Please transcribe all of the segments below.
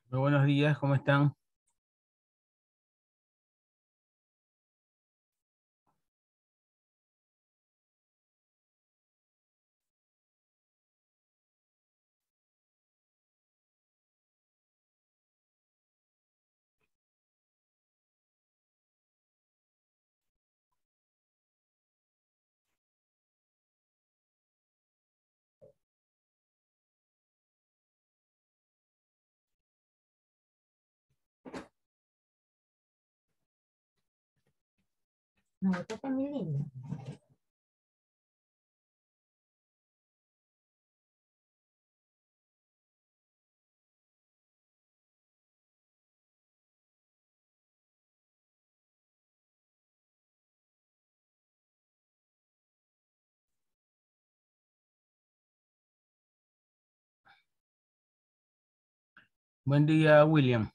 Muy buenos días, ¿cómo están? No, esta está muy linda. Buen día, William.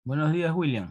Buenos días, William.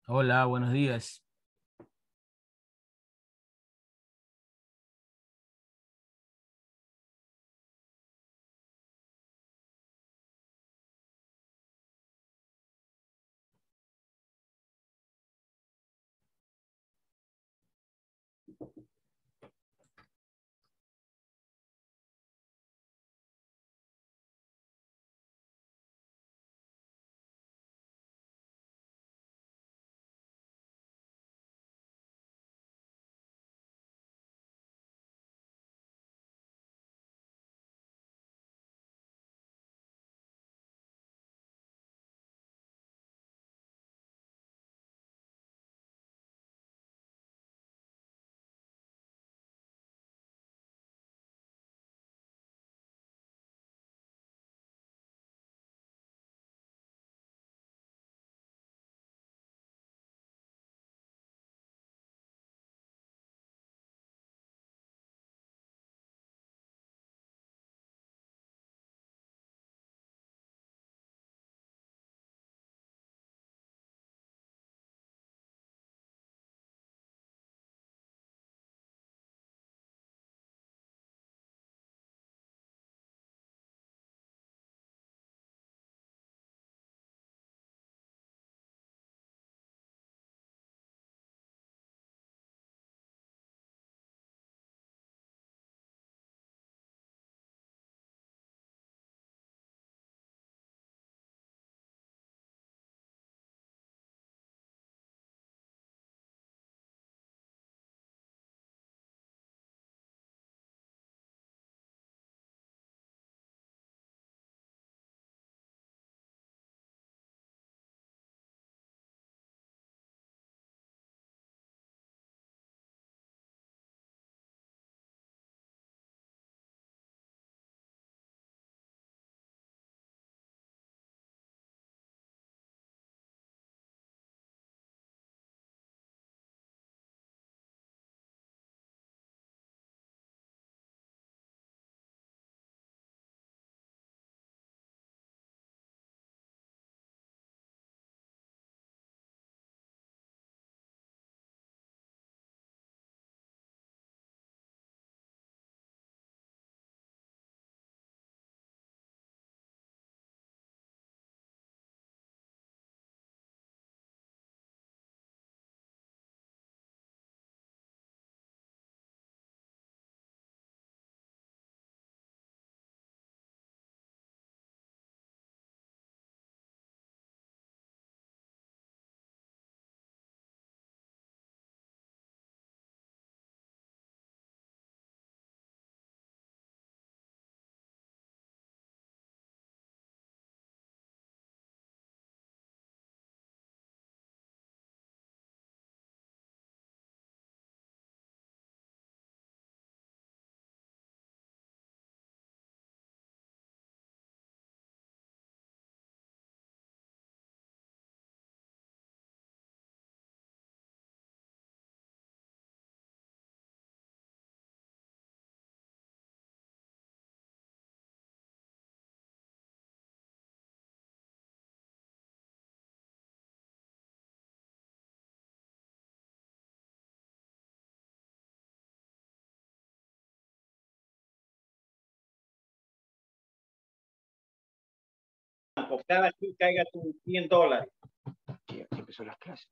Hola, buenos días. Cada vez caiga tus $100. Sí, aquí empezó las clases.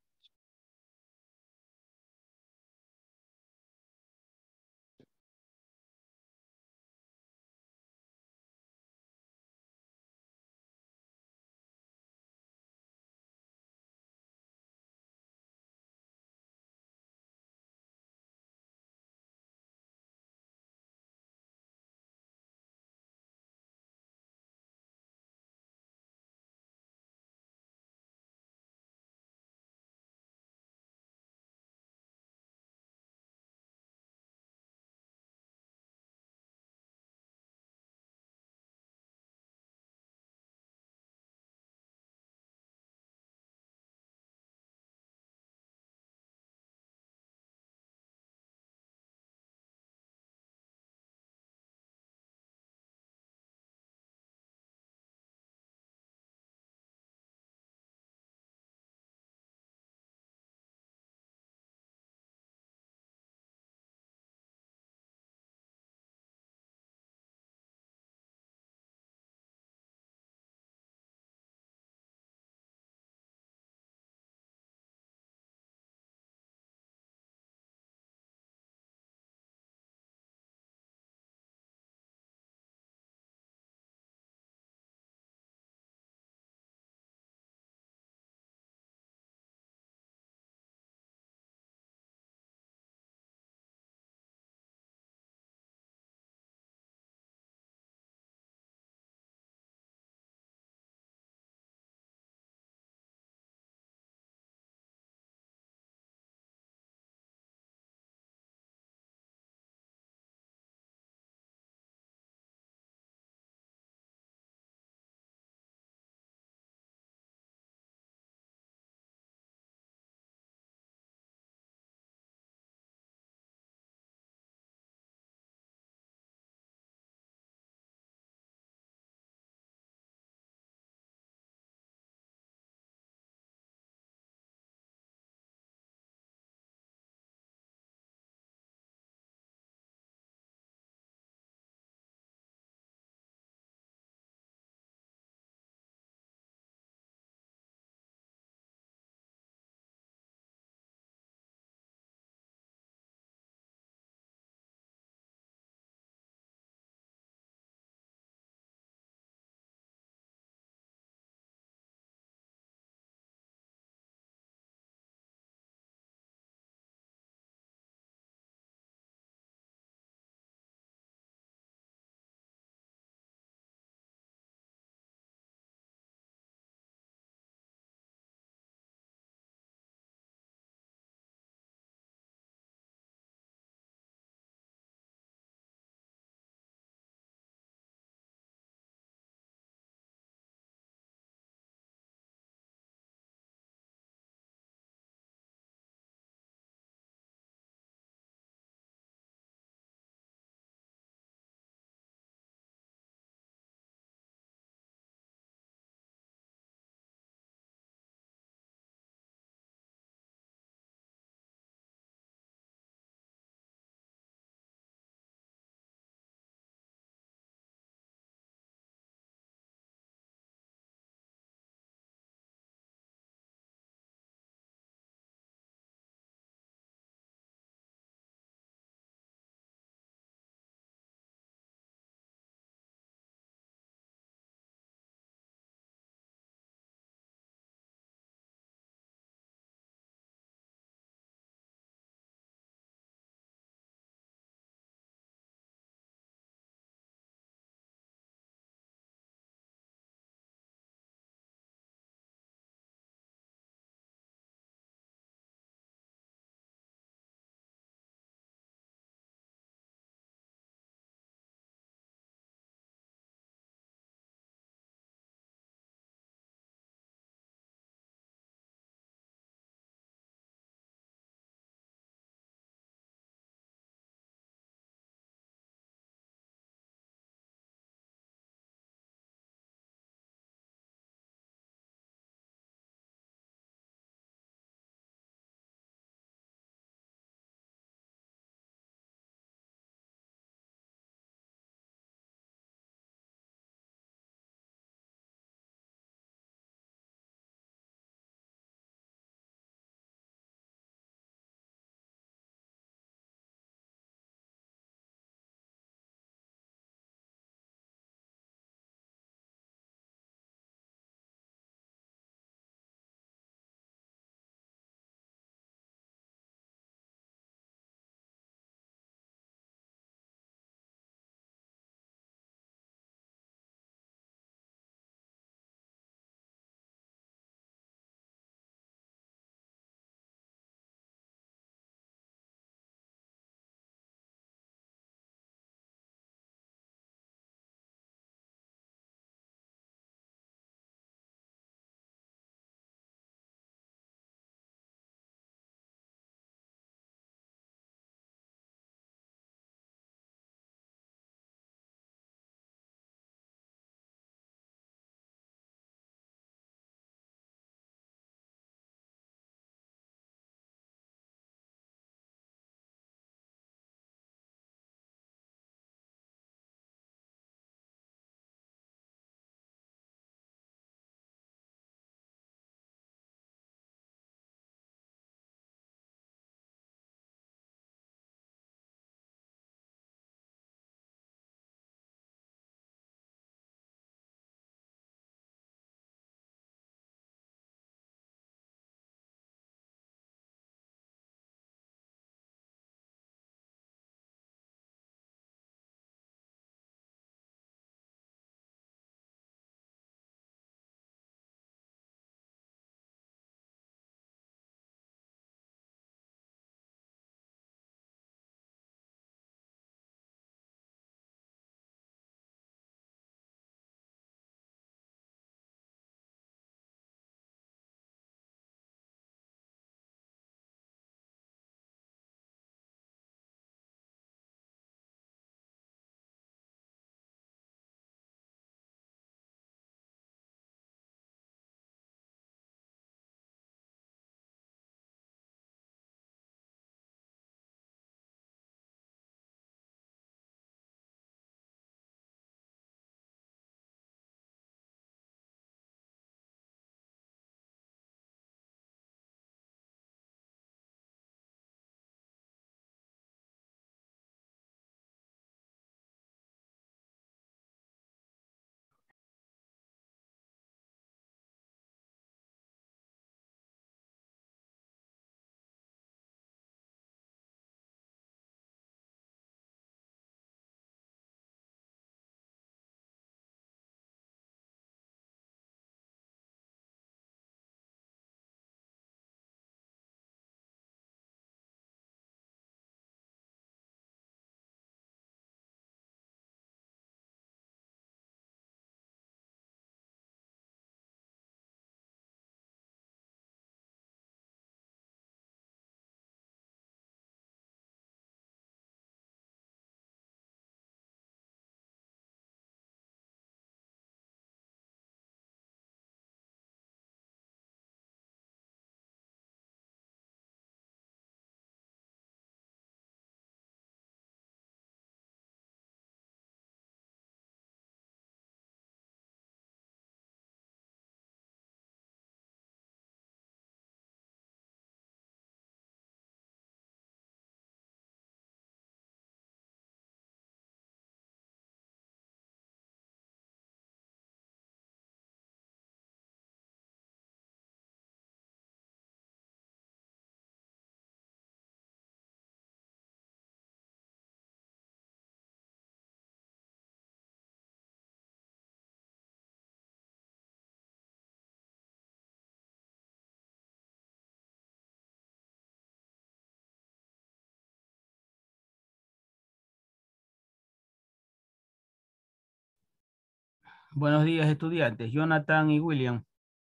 Buenos días, estudiantes. Jonathan y William.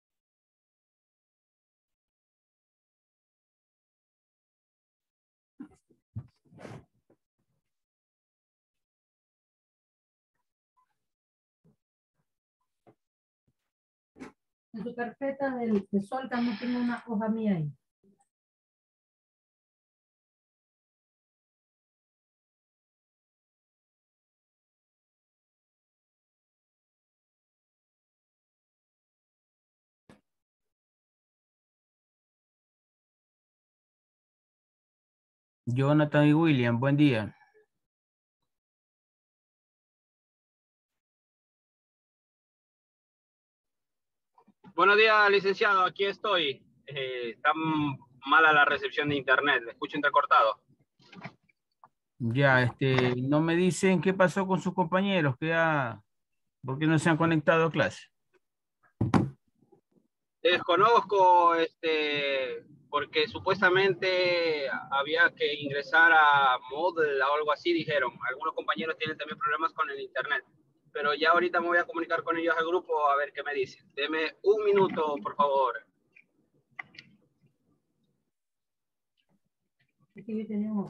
En su carpeta de Solca no tengo una hoja mía ahí. Jonathan y William, buen día. Buenos días, licenciado. Aquí estoy. Está mala la recepción de internet. Le escucho entrecortado. Ya, no me dicen qué pasó con sus compañeros, ¿por qué no se han conectado a clase? Desconozco, porque supuestamente había que ingresar a Moodle o algo así, dijeron. Algunos compañeros tienen también problemas con el internet. Pero ya ahorita me voy a comunicar con ellos al grupo a ver qué me dicen. Deme un minuto, por favor. Aquí tenemos.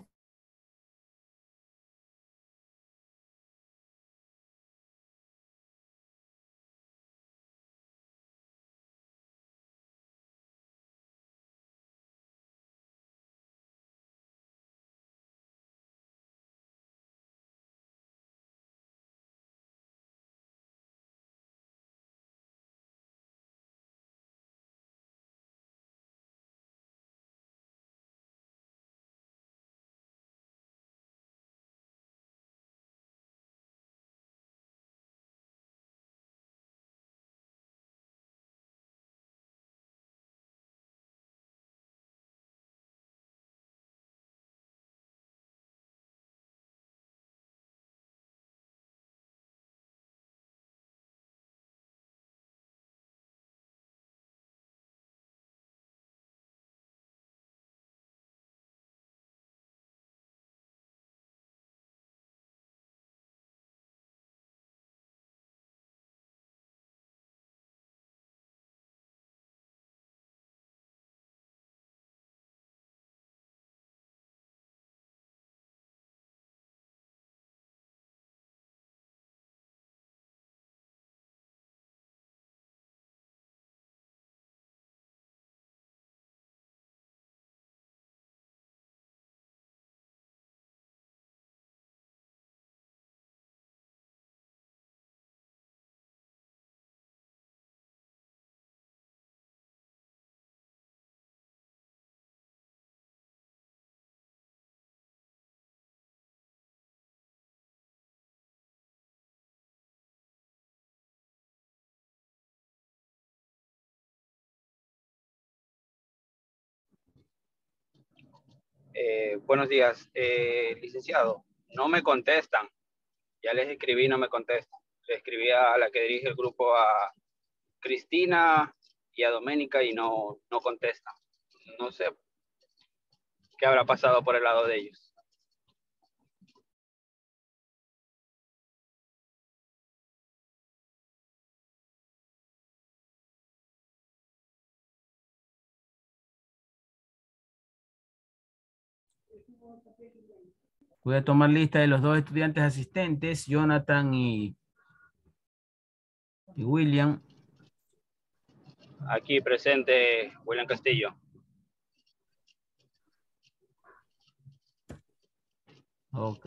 Buenos días, licenciado. No me contestan. Ya les escribí, no me contestan. Le escribí a la que dirige el grupo, a Cristina y a Doménica, y no contestan. No sé qué habrá pasado por el lado de ellos. Voy a tomar lista de los dos estudiantes asistentes, Jonathan y William. Aquí presente William Castillo. Ok.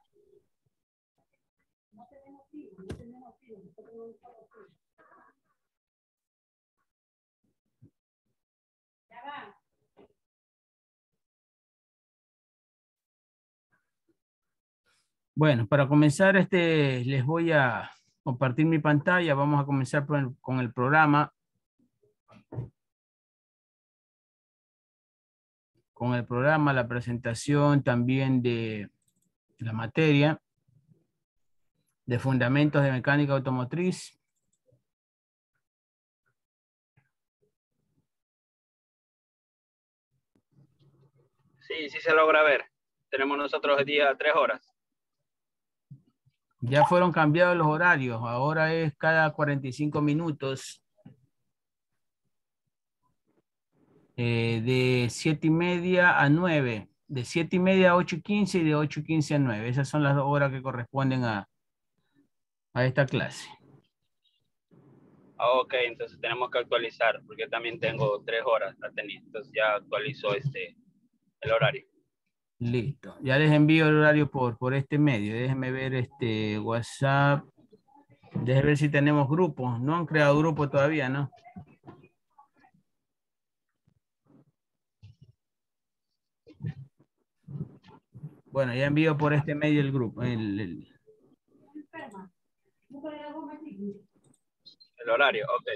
Bueno, para comenzar, les voy a compartir mi pantalla. Vamos a comenzar con el programa. Con el programa, la presentación también de la materia de fundamentos de mecánica automotriz. Sí se logra ver. Tenemos nosotros el día 3 horas. Ya fueron cambiados los horarios. Ahora es cada 45 minutos. De 7:30 a 9. De 7:30 a 8:15 y de 8:15 a 9. Esas son las 2 horas que corresponden a esta clase. Ah, ok, entonces tenemos que actualizar, porque yo también tengo 3 horas atendiendo, entonces ya actualizo el horario. Listo. Ya les envío el horario por este medio. Déjenme ver este WhatsApp. Déjenme ver si tenemos grupos. No han creado grupo todavía, ¿no? Bueno, ya envío por este medio el grupo. El horario, ok.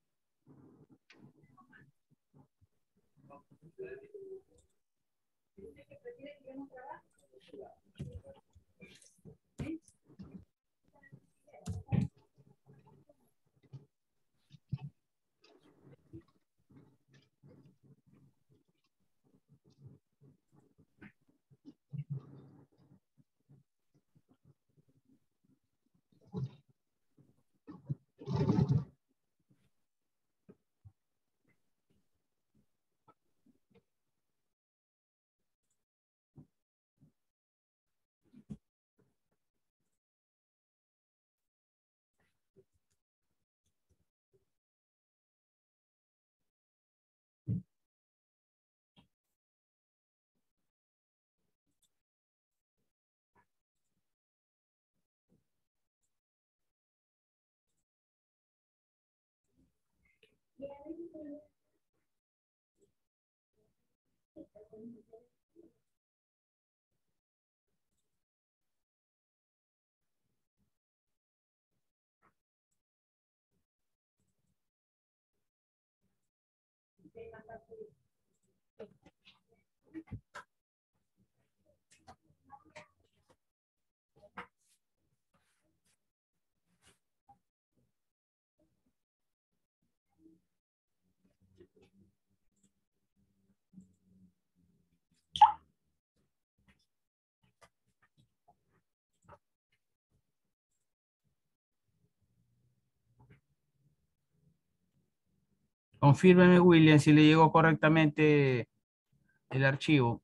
Confírmeme, William, si le llegó correctamente el archivo.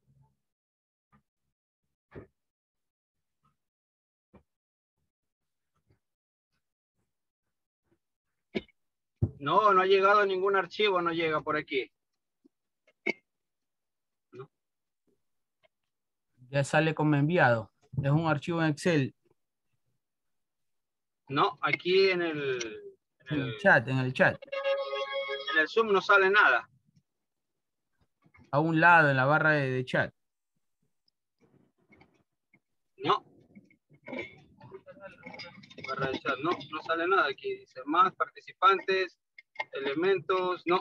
No, no ha llegado ningún archivo, no llega por aquí. No, Ya sale como enviado. Es un archivo en Excel. no, aquí En el chat, en el chat. en el Zoom no sale nada. A un lado, en la barra de chat. No. Barra de chat, no, no sale nada aquí. Dice más participantes, elementos, no.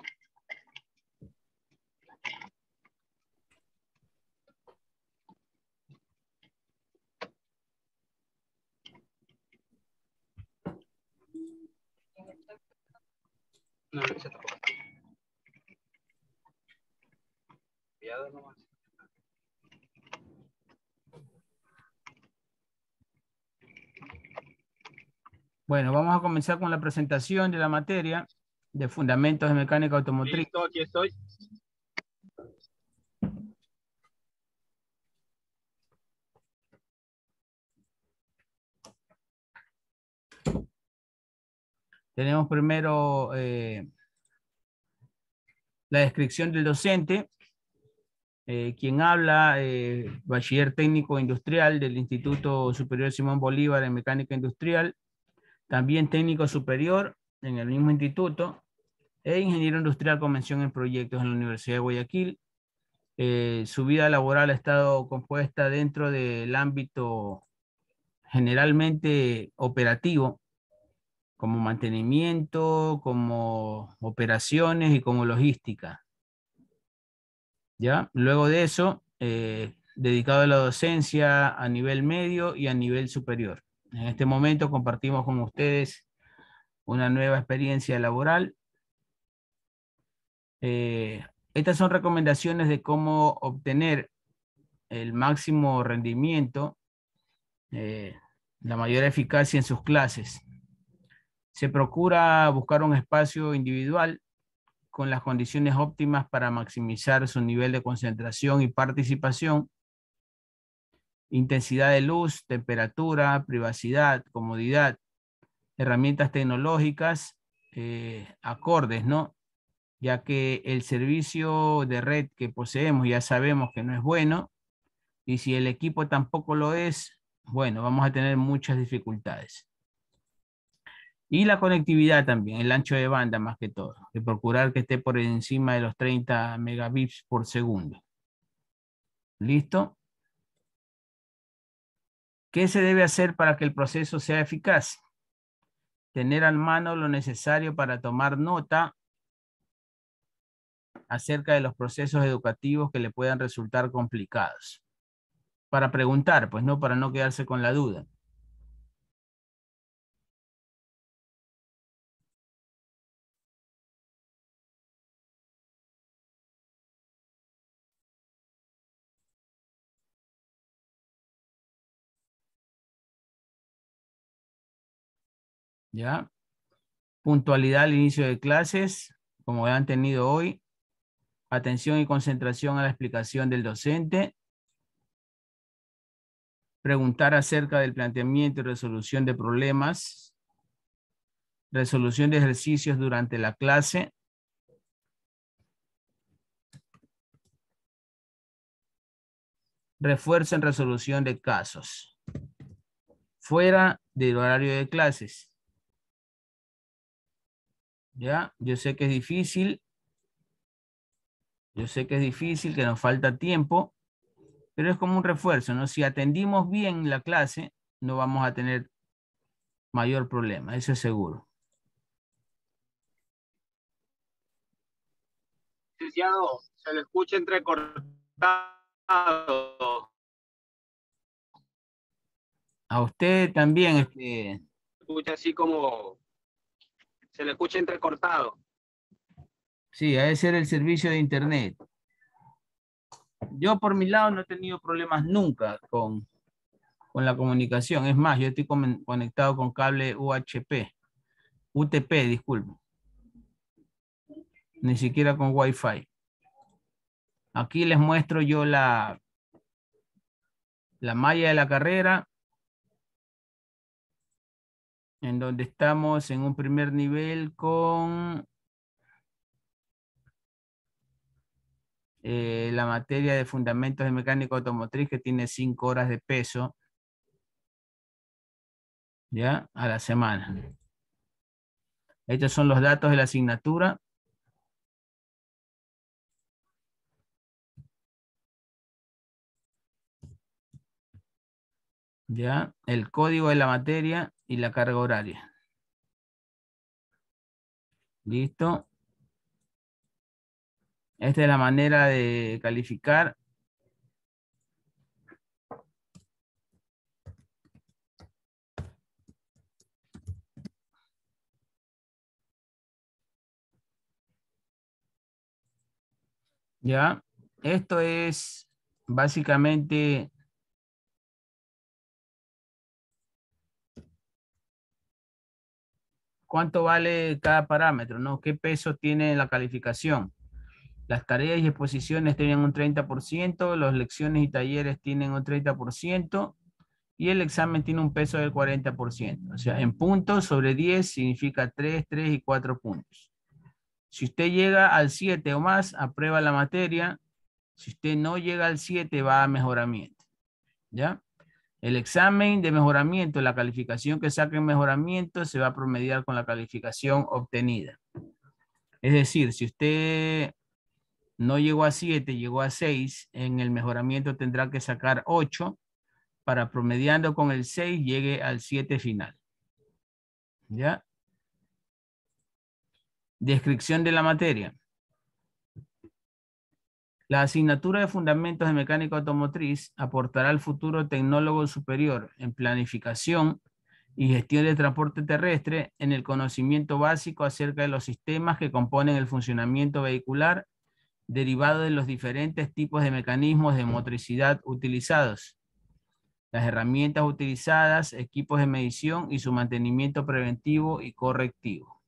No, no se tampoco. Enviado nomás. Bueno, vamos a comenzar con la presentación de la materia de Fundamentos de Mecánica Automotriz. Listo, aquí estoy. Tenemos primero la descripción del docente, quien habla, bachiller técnico industrial del Instituto Superior Simón Bolívar en Mecánica Industrial, también técnico superior en el mismo instituto, e ingeniero industrial con mención en proyectos en la Universidad de Guayaquil. Su vida laboral ha estado compuesta dentro del ámbito generalmente operativo, como mantenimiento, como operaciones y como logística. ¿Ya? Luego de eso, dedicado a la docencia a nivel medio y a nivel superior. En este momento compartimos con ustedes una nueva experiencia laboral. Estas son recomendaciones de cómo obtener el máximo rendimiento la mayor eficacia en sus clases. Se procura buscar un espacio individual con las condiciones óptimas para maximizar su nivel de concentración y participación, intensidad de luz, temperatura, privacidad, comodidad, herramientas tecnológicas acordes, ¿no? Ya que el servicio de red que poseemos ya sabemos que no es bueno, y si el equipo tampoco lo es, bueno, vamos a tener muchas dificultades. Y la conectividad también, el ancho de banda más que todo, de procurar que esté por encima de los 30 megabits por segundo. ¿Listo? ¿Qué se debe hacer para que el proceso sea eficaz? Tener a mano lo necesario para tomar nota acerca de los procesos educativos que le puedan resultar complicados. Para preguntar, pues no, para no quedarse con la duda. ¿Ya? Puntualidad al inicio de clases, como han tenido hoy. Atención y concentración a la explicación del docente. Preguntar acerca del planteamiento y resolución de problemas. Resolución de ejercicios durante la clase. Refuerzo en resolución de casos. Fuera del horario de clases. ¿Ya? Yo sé que es difícil. Yo sé que es difícil, que nos falta tiempo, pero es como un refuerzo, ¿no? Si atendimos bien la clase, no vamos a tener mayor problema, eso es seguro. Licenciado, se le escucha entrecortado. A usted también, Se escucha así como, se le escucha entrecortado. sí, ha de ser el servicio de internet. Yo por mi lado no he tenido problemas nunca con la comunicación. Es más, yo estoy conectado con cable UTP, disculpe. Ni siquiera con Wi-Fi. Aquí les muestro yo la malla de la carrera, en donde estamos en un primer nivel con la materia de fundamentos de mecánica automotriz, que tiene 5 horas de peso, ¿ya? A la semana. Estos son los datos de la asignatura. ¿Ya? El código de la materia y la carga horaria. ¿Listo? Esta es la manera de calificar. ¿Ya? Esto es básicamente cuánto vale cada parámetro, ¿no? ¿Qué peso tiene la calificación? Las tareas y exposiciones tienen un 30%, las lecciones y talleres tienen un 30%, y el examen tiene un peso del 40%. O sea, en puntos sobre 10 significa 3, 3 y 4 puntos. Si usted llega al 7 o más, aprueba la materia. Si usted no llega al 7, va a mejoramiento. ¿Ya? El examen de mejoramiento, la calificación que saque en mejoramiento, se va a promediar con la calificación obtenida. Es decir, si usted no llegó a 7, llegó a 6, en el mejoramiento tendrá que sacar 8 para, promediando con el 6, llegue al 7 final. ¿Ya? Descripción de la materia. La asignatura de Fundamentos de Mecánica Automotriz aportará al futuro tecnólogo superior en planificación y gestión de transporte terrestre en el conocimiento básico acerca de los sistemas que componen el funcionamiento vehicular, derivado de los diferentes tipos de mecanismos de motricidad utilizados, las herramientas utilizadas, equipos de medición y su mantenimiento preventivo y correctivo.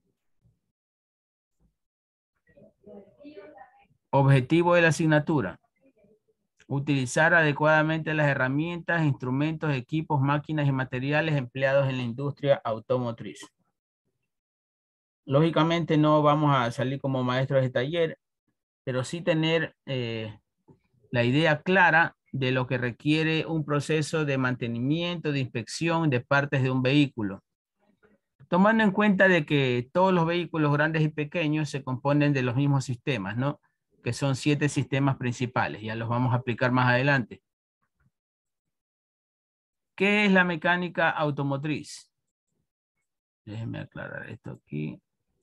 Objetivo de la asignatura. Utilizar adecuadamente las herramientas, instrumentos, equipos, máquinas y materiales empleados en la industria automotriz. Lógicamente no vamos a salir como maestros de taller, pero sí tener la idea clara de lo que requiere un proceso de mantenimiento, de inspección de partes de un vehículo. Tomando en cuenta de que todos los vehículos grandes y pequeños se componen de los mismos sistemas, ¿no? Que son 7 sistemas principales. Ya los vamos a aplicar más adelante. ¿Qué es la mecánica automotriz? Déjenme aclarar esto aquí.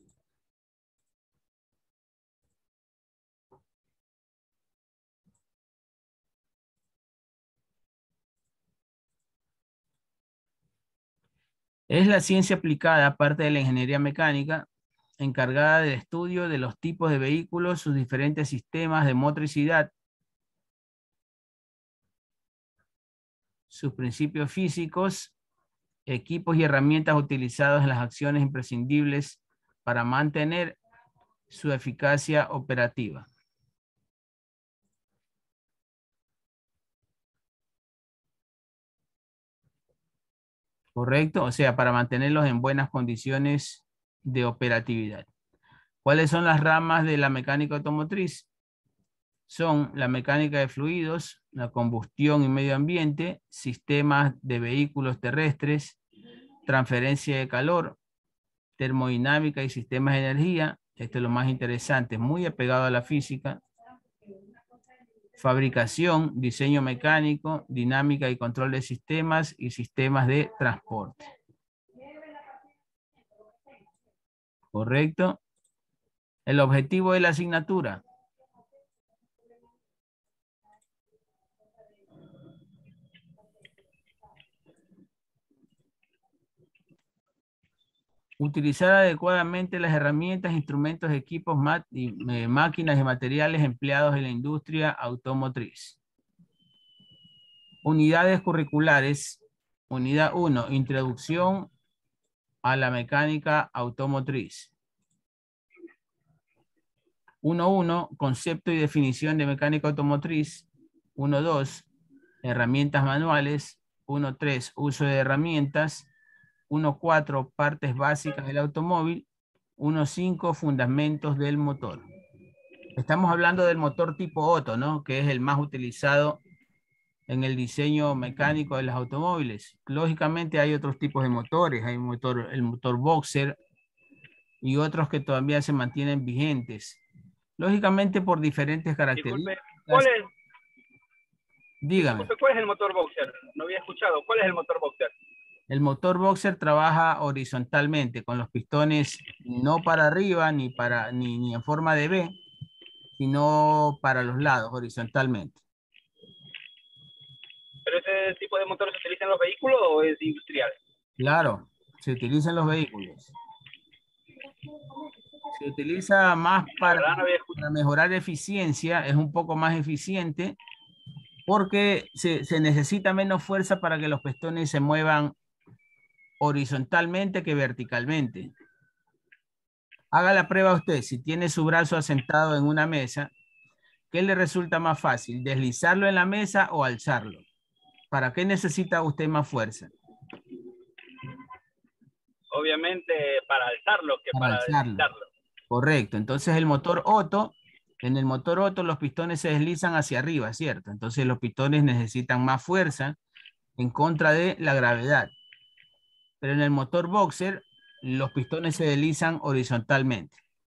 Es la ciencia aplicada, parte de la ingeniería mecánica, encargada del estudio de los tipos de vehículos, sus diferentes sistemas de motricidad, sus principios físicos, equipos y herramientas utilizados en las acciones imprescindibles para mantener su eficacia operativa. ¿Correcto? O sea, para mantenerlos en buenas condiciones de operatividad. ¿Cuáles son las ramas de la mecánica automotriz? Son la mecánica de fluidos, la combustión y medio ambiente, sistemas de vehículos terrestres, transferencia de calor, termodinámica y sistemas de energía. Esto es lo más interesante, muy apegado a la física. Fabricación, diseño mecánico, dinámica y control de sistemas y sistemas de transporte. ¿Correcto? El objetivo de la asignatura. Utilizar adecuadamente las herramientas, instrumentos, equipos, máquinas y materiales empleados en la industria automotriz. Unidades curriculares. Unidad 1, introducción a la mecánica automotriz. 1.1, concepto y definición de mecánica automotriz. 1.2, herramientas manuales. 1.3, uso de herramientas. 1.4, partes básicas del automóvil. 1.5, fundamentos del motor. Estamos hablando del motor tipo Otto, ¿no? Que es el más utilizado en el diseño mecánico de los automóviles. Lógicamente hay otros tipos de motores. Hay el motor boxer y otros que todavía se mantienen vigentes. Lógicamente por diferentes características. Disculpe, ¿cuál es? Dígame. Disculpe, ¿cuál es el motor boxer? No había escuchado. ¿Cuál es el motor boxer? El motor boxer trabaja horizontalmente con los pistones no para arriba ni en forma de V, sino para los lados, horizontalmente. ¿Pero ese tipo de motor se utiliza en los vehículos o es industrial? Claro, se utiliza en los vehículos. Se utiliza más para mejorar eficiencia, es un poco más eficiente porque se necesita menos fuerza para que los pistones se muevan horizontalmente que verticalmente. Haga la prueba usted, si tiene su brazo asentado en una mesa, ¿qué le resulta más fácil? ¿Deslizarlo en la mesa o alzarlo? ¿Para qué necesita usted más fuerza? Obviamente para alzarlo que para deslizarlo. Correcto, entonces el motor Otto, en el motor Otto los pistones se deslizan hacia arriba, ¿cierto? Entonces los pistones necesitan más fuerza en contra de la gravedad. Pero en el motor boxer, los pistones se deslizan horizontalmente.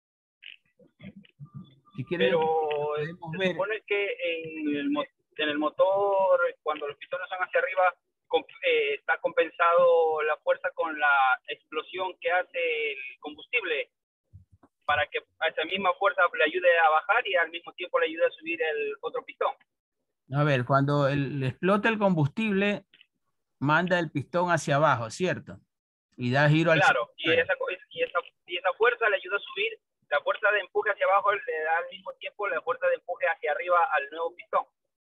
Si quieren, pero se supone que en el motor, cuando los pistones son hacia arriba, está compensado la fuerza con la explosión que hace el combustible, para que a esa misma fuerza le ayude a bajar y al mismo tiempo le ayude a subir el otro pistón. A ver, cuando explota el combustible, manda el pistón hacia abajo, ¿cierto? Y da giro al centro. Claro, y esa fuerza le ayuda a subir. La fuerza de empuje hacia abajo le da al mismo tiempo la fuerza de empuje hacia arriba al nuevo pistón.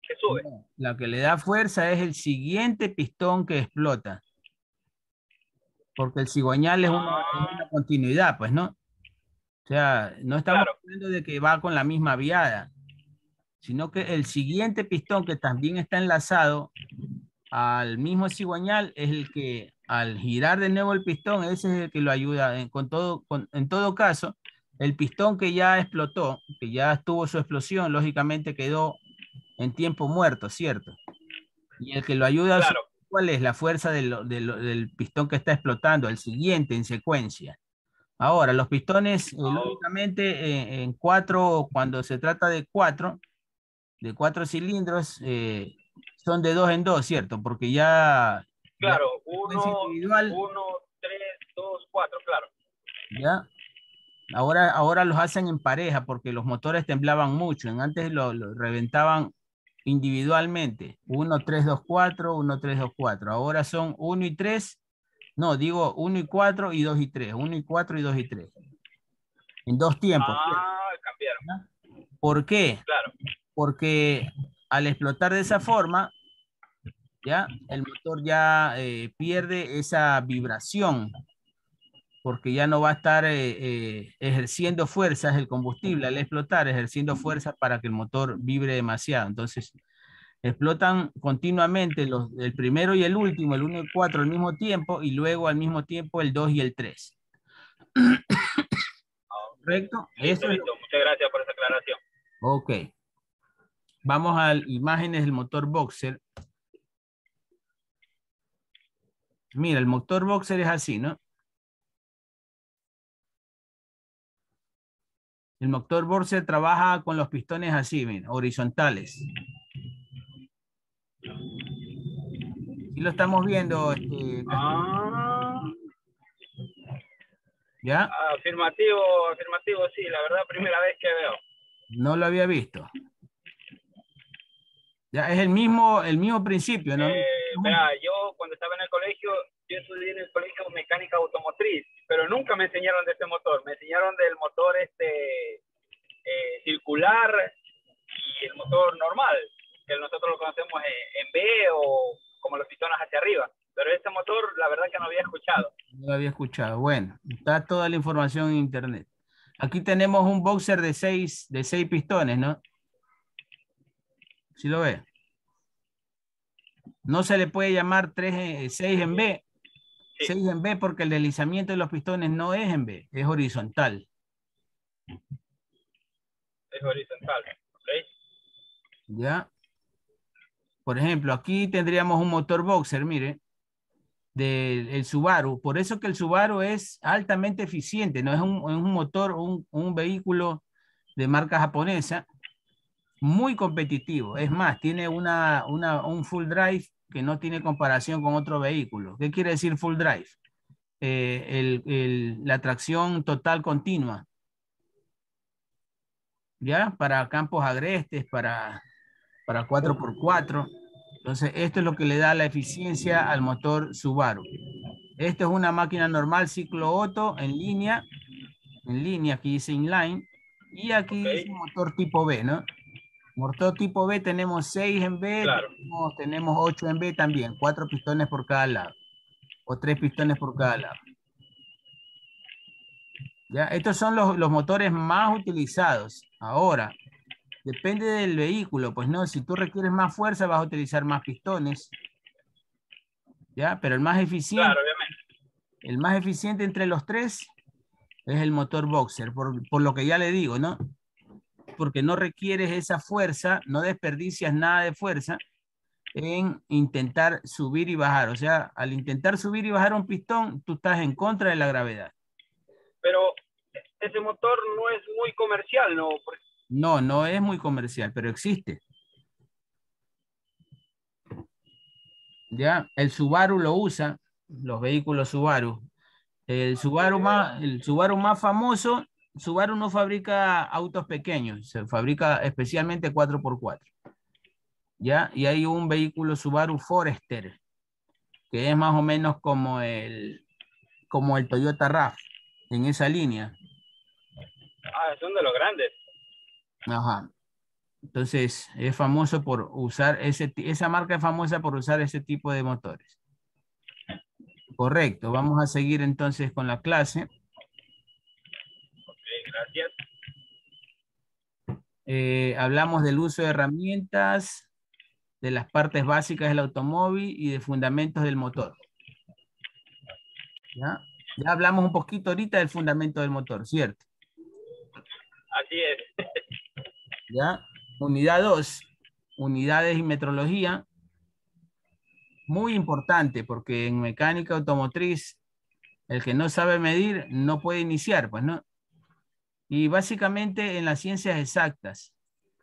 que sube. No, la que le da fuerza es el siguiente pistón que explota. Porque el cigüeñal es una continuidad, pues, ¿no? O sea, no estamos Claro. hablando de que va con la misma viada, sino que el siguiente pistón que también está enlazado al mismo cigüeñal es el que al girar de nuevo el pistón, ese es el que lo ayuda. En todo caso, el pistón que ya explotó, que ya tuvo su explosión, lógicamente quedó en tiempo muerto, ¿cierto? Y el que lo ayuda, Claro. ¿cuál es? La fuerza del pistón que está explotando, el siguiente en secuencia. Ahora, los pistones, lógicamente, en cuatro, cuando se trata de cuatro cilindros, son de dos en dos, ¿cierto? Porque ya Claro, secuencia individual, 1, 3, 2, 4, claro. ya. Ahora los hacen en pareja porque los motores temblaban mucho. Antes lo reventaban individualmente. 1, 3, 2, 4, 1, 3, 2, 4. Ahora son 1 y 3. No, digo 1 y 4 y 2 y 3. 1 y 4 y 2 y 3. En dos tiempos. Cambiaron. ¿Por qué? Claro. Porque al explotar de esa forma, ya el motor ya pierde esa vibración porque ya no va a estar ejerciendo fuerzas el combustible al explotar, ejerciendo fuerzas para que el motor vibre demasiado. Entonces, explotan continuamente el primero y el último, el 1 y el 4 al mismo tiempo, y luego al mismo tiempo el 2 y el 3. ¿Correcto? Listo, listo. Muchas gracias por esa aclaración. Ok. Vamos a imágenes del motor boxer. Mira, el motor boxer es así, ¿no? El motor boxer trabaja con los pistones así, mira, horizontales. Y lo estamos viendo. ¿Ya? Afirmativo, sí, la verdad, primera vez que veo. No lo había visto. Ya, es el mismo principio, ¿no? Mira, yo cuando estaba en el colegio, yo estudié en el colegio mecánica automotriz, pero nunca me enseñaron de este motor. Me enseñaron del motor circular y el motor normal, que nosotros lo conocemos en B o como los pistones hacia arriba. Pero este motor, la verdad que no había escuchado. No lo había escuchado. Bueno, está toda la información en internet. Aquí tenemos un boxer de seis pistones, ¿no? ¿Sí lo ve? No se le puede llamar 6 en B. Sí. 6 en B porque el deslizamiento de los pistones no es en B, es horizontal. Es horizontal, ¿ok? ¿Ya? Por ejemplo, aquí tendríamos un motor boxer, mire, del Subaru. Por eso que el Subaru es altamente eficiente, ¿no? Es un motor, un vehículo de marca japonesa muy competitivo. Es más, tiene un full drive que no tiene comparación con otro vehículo. ¿Qué quiere decir full drive? La tracción total continua. ¿Ya? Para campos agrestes, para 4x4. Entonces, esto es lo que le da la eficiencia al motor Subaru. Esto es una máquina normal, ciclo Otto, en línea, aquí dice inline, y aquí dice motor tipo B, ¿no? Motor tipo B tenemos 6 en B, claro. tenemos 8 en B también, 4 pistones por cada lado, o 3 pistones por cada lado. ¿Ya? Estos son los motores más utilizados. Ahora, depende del vehículo, pues no, si tú requieres más fuerza vas a utilizar más pistones, ¿ya? Pero el más eficiente, claro, obviamente. El más eficiente entre los tres es el motor boxer, por lo que ya le digo, ¿no? Porque no requieres esa fuerza, no desperdicias nada de fuerza en intentar subir y bajar. O sea, al intentar subir y bajar un pistón, tú estás en contra de la gravedad. Pero ese motor no es muy comercial, ¿no? No, no es muy comercial, pero existe. ¿Ya? El Subaru lo usa, los vehículos Subaru. El Subaru más famoso, Subaru no fabrica autos pequeños, se fabrica especialmente 4x4. ¿Ya? Y hay un vehículo Subaru Forester, que es más o menos como el Toyota RAV, en esa línea. Son de los grandes. Ajá. Entonces, es famoso por usar esa marca es famosa por usar ese tipo de motores. Correcto. Vamos a seguir entonces con la clase. Ok, gracias. Hablamos del uso de herramientas, de las partes básicas del automóvil y de fundamentos del motor. ¿Ya? Ya hablamos un poquito ahorita del fundamento del motor, ¿cierto? Así es. ¿Ya? Unidad 2, unidades y metrología. Muy importante porque en mecánica automotriz, el que no sabe medir no puede iniciar, pues, ¿no? Y básicamente en las ciencias exactas,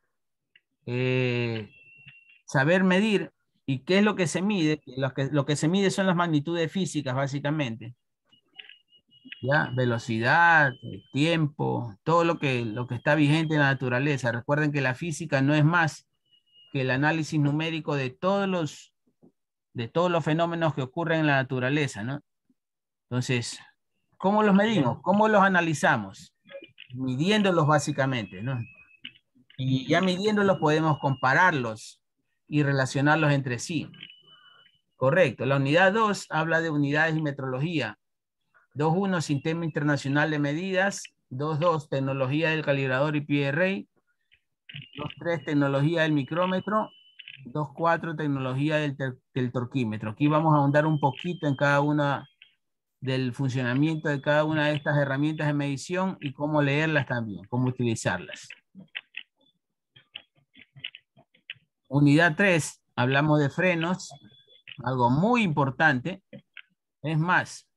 saber medir y qué es lo que se mide, lo que se mide son las magnitudes físicas, básicamente. ¿Ya? Velocidad, tiempo, todo lo que está vigente en la naturaleza. Recuerden que la física no es más que el análisis numérico de todos los fenómenos que ocurren en la naturaleza, ¿no? Entonces, ¿cómo los medimos? ¿Cómo los analizamos? Midiéndolos básicamente, ¿no? Y ya midiéndolos podemos compararlos y relacionarlos entre sí. Correcto. La unidad 2 habla de unidades y metrología. 2.1 Sistema Internacional de Medidas. 2.2 Tecnología del calibrador y pie de rey. 2.3 Tecnología del micrómetro. 2.4 Tecnología del torquímetro. Aquí vamos a ahondar un poquito en cada una del funcionamiento de cada una de estas herramientas de medición y cómo leerlas también, cómo utilizarlas. Unidad 3, hablamos de frenos, algo muy importante. Es más,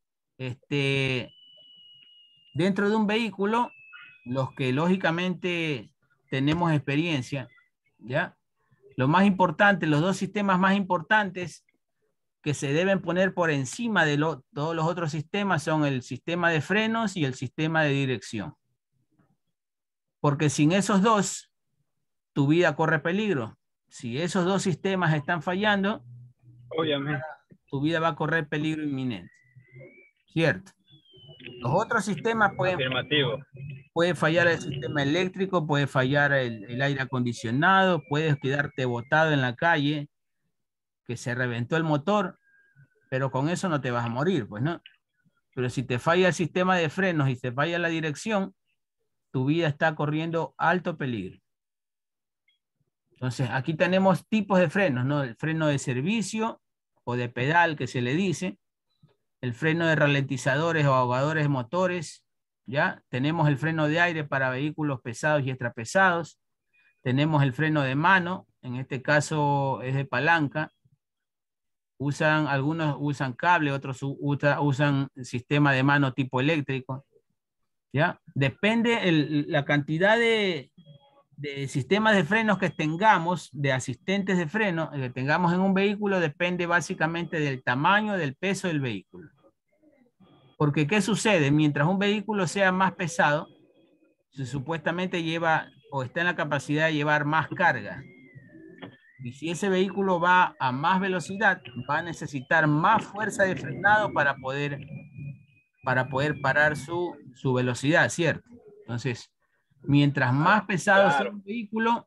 dentro de un vehículo, los que lógicamente tenemos experiencia, ¿ya? Lo más importante, los dos sistemas más importantes que se deben poner por encima de todos los otros sistemas son el sistema de frenos y el sistema de dirección. Porque sin esos dos, tu vida corre peligro. Si esos dos sistemas están fallando, Obviamente. tu vida va a correr peligro inminente. ¿Cierto? Los otros sistemas Afirmativo. puede fallar el sistema eléctrico, puede fallar el aire acondicionado, puedes quedarte botado en la calle, que se reventó el motor, pero con eso no te vas a morir, pues, ¿no? Pero si te falla el sistema de frenos y te falla la dirección, tu vida está corriendo alto peligro. Entonces, aquí tenemos tipos de frenos, ¿no? El freno de servicio o de pedal, que se le dice, el freno de ralentizadores o ahogadores de motores, ¿ya? Tenemos el freno de aire para vehículos pesados y extrapesados, tenemos el freno de mano, en este caso es de palanca, algunos usan cable, otros usan sistema de mano tipo eléctrico, ¿ya? Depende la cantidad de sistemas de frenos que tengamos, de asistentes de freno que tengamos en un vehículo, depende básicamente del tamaño, del peso del vehículo. Porque, ¿qué sucede? Mientras un vehículo sea más pesado, supuestamente lleva o está en la capacidad de llevar más carga. Y si ese vehículo va a más velocidad, va a necesitar más fuerza de frenado para poder parar su velocidad, ¿cierto? Entonces, mientras más pesado sea el vehículo,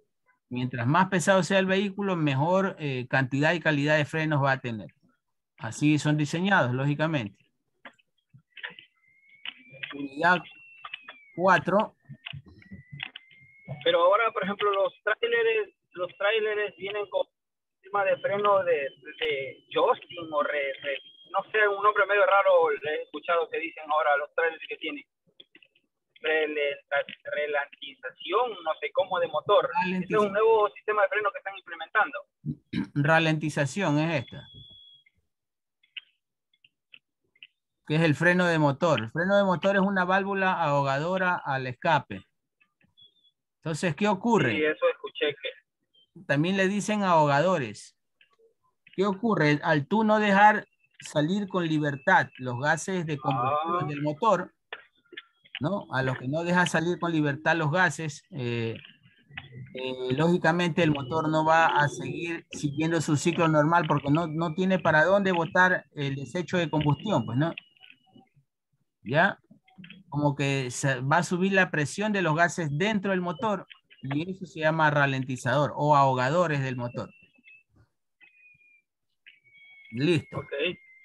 mejor cantidad y calidad de frenos va a tener. Así son diseñados, lógicamente. Unidad 4. Pero ahora, por ejemplo, los tráileres vienen con sistema de freno de joystick o no sé, un nombre medio raro le he escuchado que dicen ahora los tráileres que tienen. Ralentización, no sé cómo, de motor. Este es un nuevo sistema de freno que están implementando. Ralentización es esta. Que es el freno de motor. El freno de motor es una válvula ahogadora al escape. Entonces, ¿qué ocurre? Sí, eso escuché que... También le dicen ahogadores. ¿Qué ocurre? Al tú no dejar salir con libertad los gases de combustión del motor, ¿no? A los que no deja salir con libertad los gases, lógicamente el motor no va a seguir siguiendo su ciclo normal porque no tiene para dónde botar el desecho de combustión, pues, ¿no? ¿Ya? Como que va a subir la presión de los gases dentro del motor Y eso se llama ralentizador o ahogadores del motor. Listo. Ok.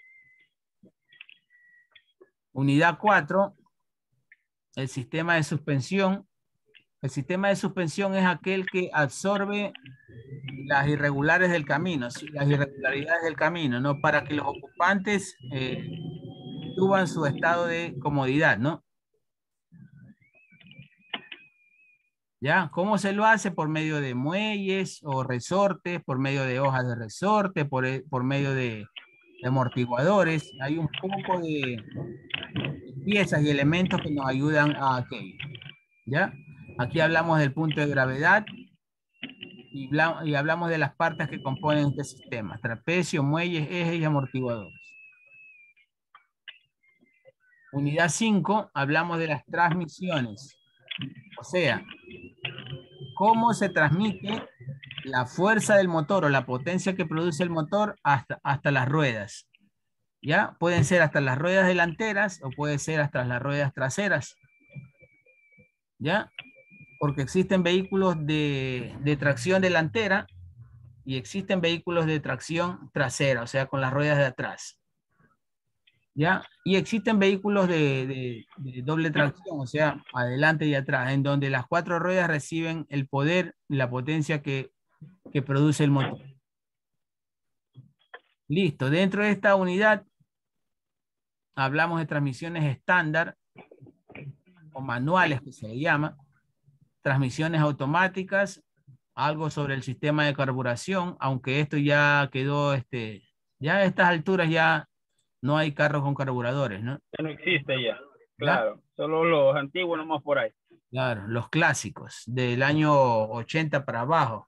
Unidad 4, el sistema de suspensión. El sistema de suspensión es aquel que absorbe las irregulares del camino, ¿sí? Las irregularidades del camino, ¿no? Para que los ocupantes suban su estado de comodidad, ¿no? ¿Ya? ¿Cómo se lo hace? Por medio de muelles o resortes, por medio de hojas de resorte, por medio de amortiguadores. Hay un poco de piezas y elementos que nos ayudan a aquello. ¿Ya? Aquí hablamos del punto de gravedad y hablamos de las partes que componen este sistema: trapecio, muelles, ejes y amortiguadores. Unidad 5, hablamos de las transmisiones. O sea, cómo se transmite la fuerza del motor o la potencia que produce el motor hasta las ruedas. ¿Ya? Pueden ser hasta las ruedas delanteras o puede ser hasta las ruedas traseras. ¿Ya? Porque existen vehículos de tracción delantera y existen vehículos de tracción trasera, o sea, con las ruedas de atrás. ¿Ya? Y existen vehículos de doble tracción, o sea, adelante y atrás, en donde las 4 ruedas reciben el poder y la potencia que produce el motor. Listo. Dentro de esta unidad hablamos de transmisiones estándar o manuales, que se le llama, transmisiones automáticas, algo sobre el sistema de carburación, aunque esto ya quedó, ya a estas alturas ya no hay carros con carburadores, ¿no? Ya no existe ya. ¿Ya? Claro, solo los antiguos nomás por ahí. Claro, los clásicos del año 80 para abajo.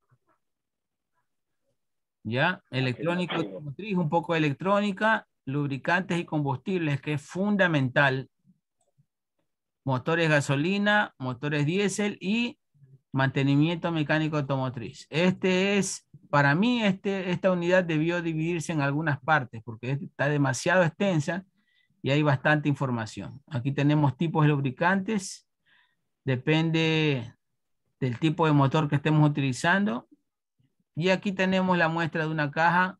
¿Ya? Electrónica automotriz, un poco de electrónica, lubricantes y combustibles, que es fundamental. Motores gasolina, motores diésel y mantenimiento mecánico automotriz. Para mí, esta unidad debió dividirse en algunas partes porque está demasiado extensa y hay bastante información. Aquí tenemos tipos de lubricantes, depende del tipo de motor que estemos utilizando. Y aquí tenemos la muestra de una caja.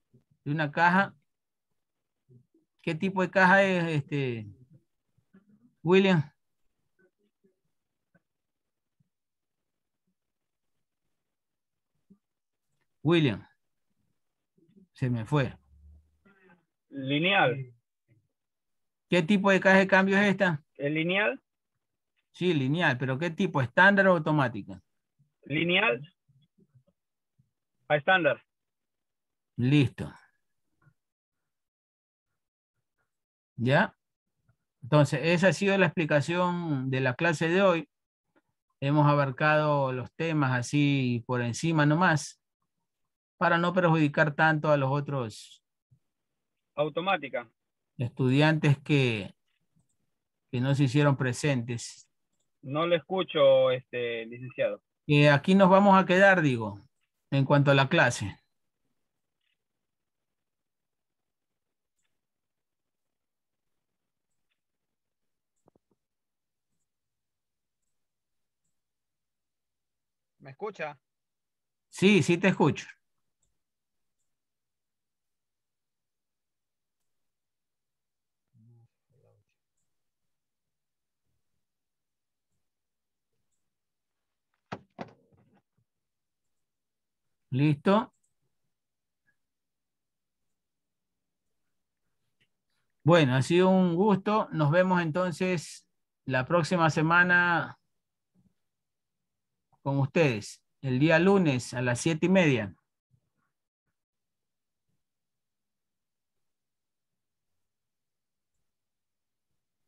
¿Qué tipo de caja es, William? William. Se me fue. Lineal. ¿Qué tipo de caja de cambio es esta? ¿El lineal? Sí, lineal, pero ¿qué tipo? ¿Estándar o automática? Lineal a estándar. Listo. ¿Ya? Entonces, esa ha sido la explicación de la clase de hoy. Hemos abarcado los temas así por encima nomás, para no perjudicar tanto a los otros Automática. estudiantes que no se hicieron presentes. No le escucho, licenciado. Aquí nos vamos a quedar, digo, en cuanto a la clase. ¿Me escucha? Sí, sí te escucho. ¿Listo? Bueno, ha sido un gusto. Nos vemos entonces la próxima semana con ustedes, el día lunes a las 7:30.